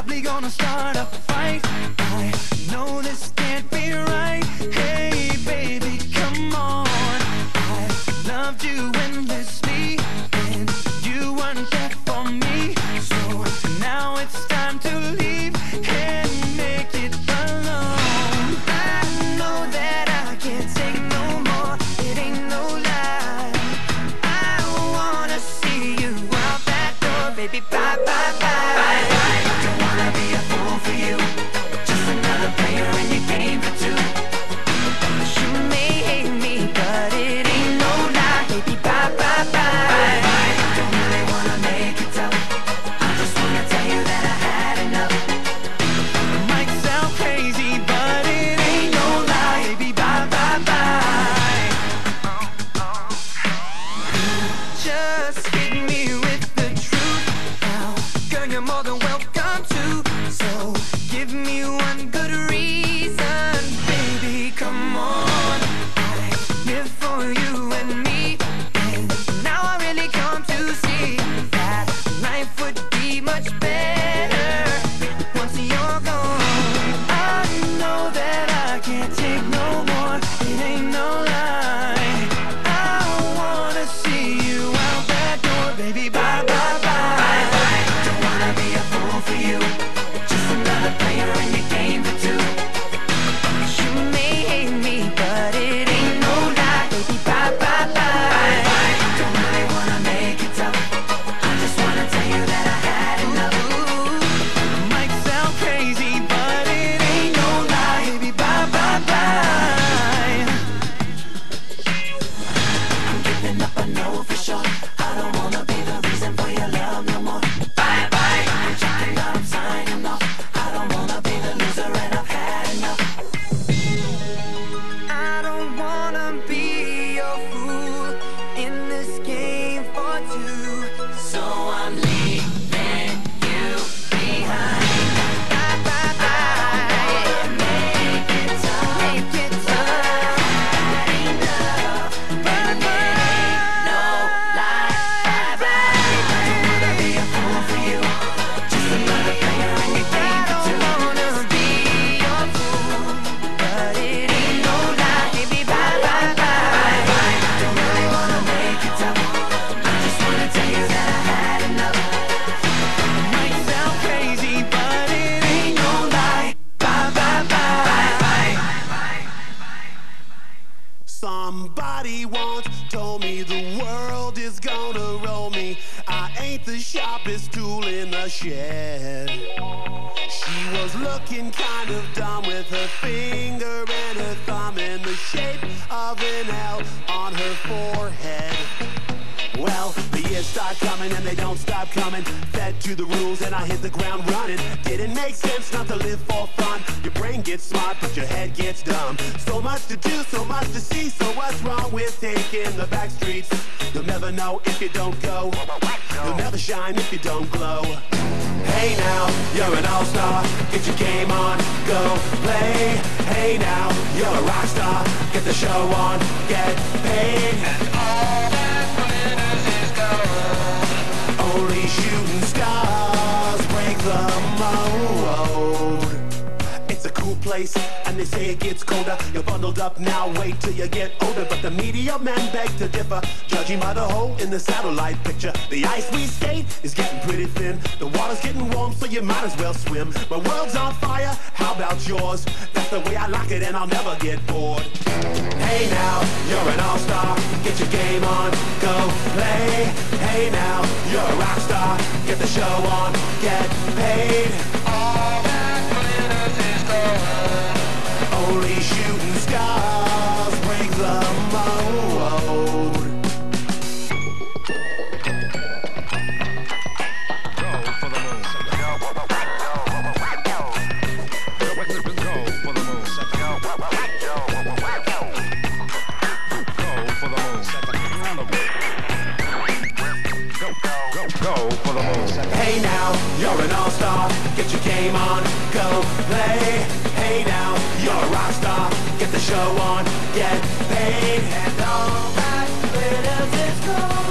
probably gonna start a fight. I know this can't be right. Hey baby, come on. I loved you endlessly, and you weren't there for me. So now it's time to leave and make it alone. I know that I can't take no more. It ain't no lie. I wanna see you out that door, baby. Bye, bye, bye. Bye, bye. Don't wanna be a fool for you. Just another player in your game for two. You may hate me, but it ain't no lie, baby. Bye, bye, bye. Bye, bye. Don't really wanna make it tough. I just wanna tell you that I had enough. It might sound crazy, but it ain't no lie, baby. Bye, bye, bye. Just hit me with the truth now. Girl, you're more than welcome to. So give me one good reason, baby, come on. I live for you and me, and now I really come to see that life would be much better once you're gone. I know that I can't take no more. It ain't no lie. I wanna see you out that door, baby. Bye, bye, bye. Bye, bye. Don't wanna be a fool for you. Just another player in your game for two. You may hate me, but it ain't no lie, baby. Bye, bye, bye. Bye, bye. Don't really wanna make it tough. I just wanna tell you that I had enough. It might sound crazy, but it ain't no lie, baby. Bye, bye, bye. I'm giving up, I know for sure. I don't wanna be the reason for your love no more. Bye, bye. I'm checking out, I'm signing off. I don't wanna be the loser, and I've had enough. I don't wanna be your fool in this game for two. So I'm leaving you behind. Bye, bye, bye. Make it tough. Make it tough. Enough. Bye, bye. No lie. Bye, bye. Don't wanna be a fool for you. Just another player in your game for two. I don't wanna be your fool, but it ain't no lie, baby. Bye, bye, bye. Bye, bye. Don't really wanna make it tough. I just wanna tell you that I had enough. It might sound crazy, but it ain't no lie. Bye, bye, bye. Bye, bye. Somebody once told me the world is gonna roll me. I ain't the sharpest tool in the shed. She was looking kind of dumb with her finger and her thumb in the shape of an L on her forehead. Well, the years start coming and they don't stop coming. Fed to the rules and I hit the ground running. Didn't make sense not to live for fun. Your brain gets smart but your head gets dumb. So much to do, so much to see. So what's wrong with taking the back streets? You'll never know if you don't go. You'll never shine if you don't glow. Hey now, you're an all-star. Get your game on, go play. Hey now, you're a rock star. Get the show on, get paid. And all that glitters is gold. Only shooting stars break the mold. It's a cool place, and they say it gets colder. You're bundled up now, wait till you get older. But the media men beg to differ, judging by the hole in the satellite picture. The ice we skate is getting pretty thin. The water's getting warm, so you might as well swim. My world's on fire, how about yours? That's the way I like it, and I'll never get bored. Hey now, you're an all-star. Get your game on, go play. Hey now, you're a rock star. Get the show on, get paid. All that glitters is gold. Only shooting stars break the mold. Go for the moon. Go for the moon. Go for the moon. Go for the moon. Hey now, you're an all-star. Get your game on, go play. Hey now, you're a rock star. Get the show on, get paid. And all that glitters is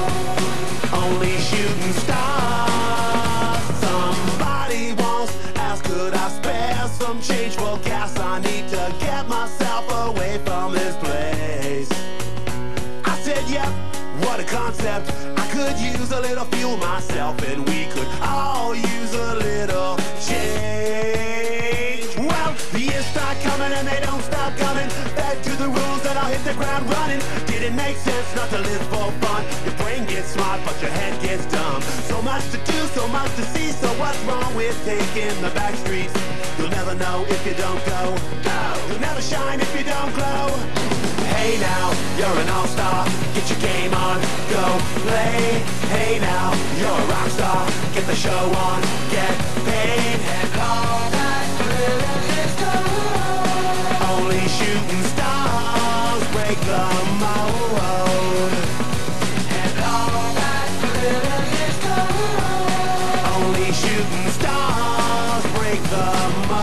gold. Only shooting stars. Somebody wants could I spare some change for gas? I need to get myself away from this place. I said, yep, what a concept. I could use a little fuel myself, and we could all use a little change. Well, the years start coming and they don't stop coming. Fed to the rules that I'll hit the ground running. Didn't make sense not to live for fun. Your brain gets smart, but your head gets dumb. So much to do, so much to see. So what's wrong with taking the back streets? You'll never know if you don't go. You'll never shine if you don't glow. Hey now, you're an all-star. Get your game on, go play. Hey now, you're a rock star. Get the show on, get paid. And all that glitters is gold. Only shooting stars break the mold. And all that glitters is gold. Only shooting stars break the mold.